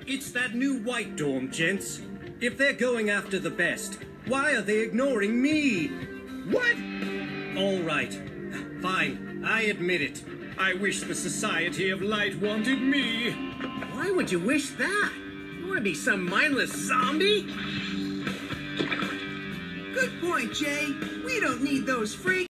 It's that new white dorm, gents. If they're going after the best, why are they ignoring me? What? All right. Fine, I admit it. I wish the Society of Light wanted me. Why would you wish that? You want to be some mindless zombie? Good point, Jay. We don't need those freaks.